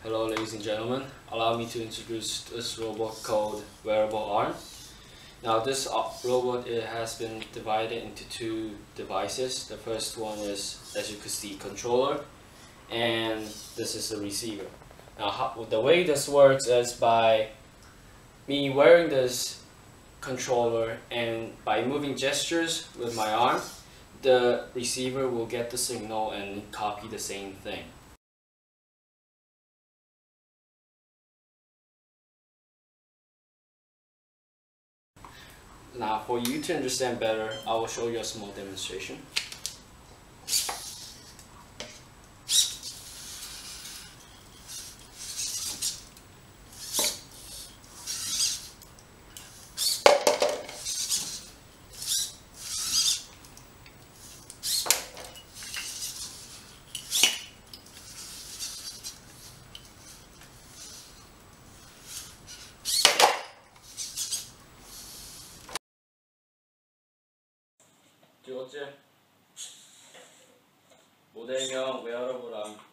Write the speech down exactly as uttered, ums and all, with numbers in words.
Hello ladies and gentlemen, allow me to introduce this robot called Wearable Arm. Now this robot it has been divided into two devices. The first one is, as you can see, controller, and this is the receiver. Now how, the way this works is by me wearing this controller, and by moving gestures with my arm, the receiver will get the signal and copy the same thing. Now, for you to understand better, I will show you a small demonstration. 찍었지? 모델명 웨어러블 암